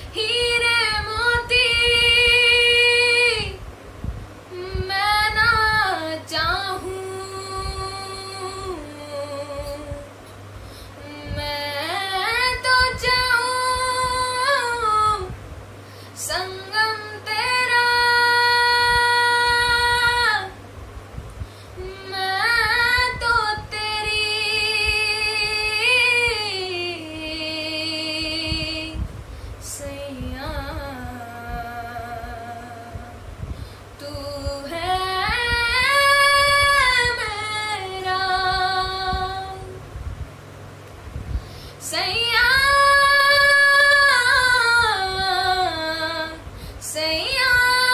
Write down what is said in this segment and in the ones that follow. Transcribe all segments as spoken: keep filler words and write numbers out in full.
हीरे मोती मैं ना चाहूं, मैं तो चाहूं संगम तेरा, मैं तो तेरी सैया, तू है मेरा सैया, सैया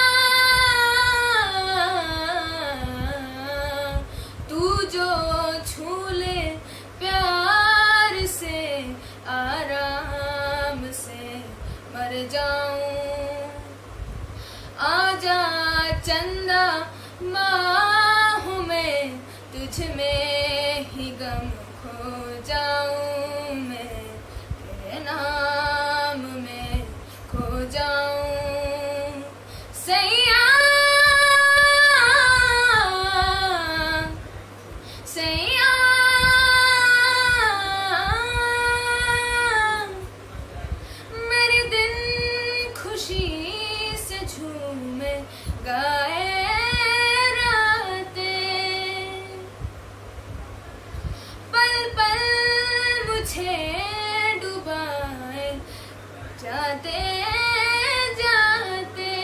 तू जो छू ले प्यार से आराम से मर जाऊं, आजा चंदा माहूं में तुझ में ही गम खो जाऊं, मैं तेरे नाम में खो जाऊं सैया, सैया मेरे दिन खुशी से झूमे गाए रातें, पल पल मुझे डुबाए जाते जाते,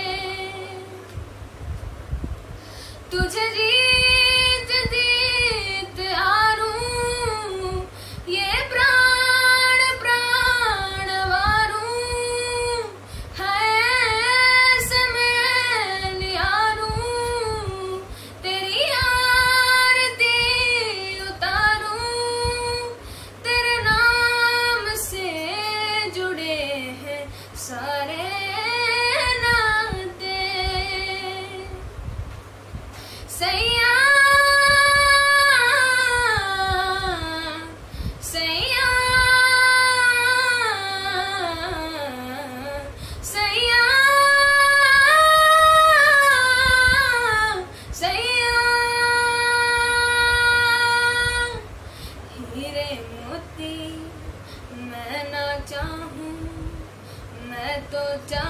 तुझे जीत जीत आरूं, ये प्राण प्राण वारूं, है समय निहारूं, तेरी आरती उतारूं, तेरे नाम से जुड़े हैं सारे नाते सैया, सैया, सैया, सैया हीरे मोती मैं ना चाहूं, मैं तो चाहूं